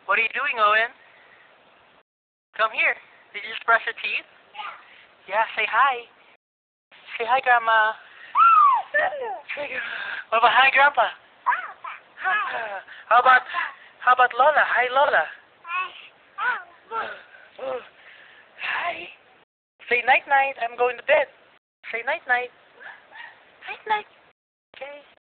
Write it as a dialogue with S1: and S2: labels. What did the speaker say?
S1: What are you doing, Owen? Come here. Did you just brush your teeth? Yeah, say hi. Say hi, Grandma. What about hi, Grandpa? How about Lola? Hi, Lola. Hi. Say night night. I'm going to bed. Say night night. Night night. Okay.